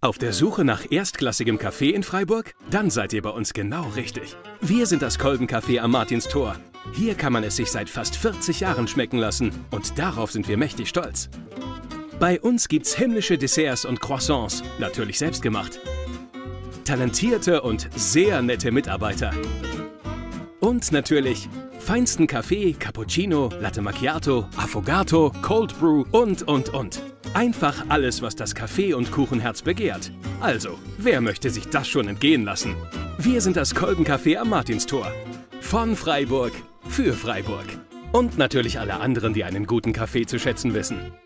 Auf der Suche nach erstklassigem Kaffee in Freiburg? Dann seid ihr bei uns genau richtig. Wir sind das Kolbencafé am Martinstor. Hier kann man es sich seit fast 40 Jahren schmecken lassen und darauf sind wir mächtig stolz. Bei uns gibt's himmlische Desserts und Croissants, natürlich selbstgemacht. Talentierte und sehr nette Mitarbeiter. Und natürlich feinsten Kaffee, Cappuccino, Latte Macchiato, Affogato, Cold Brew und. Einfach alles, was das Kaffee- und Kuchenherz begehrt. Also, wer möchte sich das schon entgehen lassen? Wir sind das Kolbencafé am Martinstor. Von Freiburg, für Freiburg. Und natürlich alle anderen, die einen guten Kaffee zu schätzen wissen.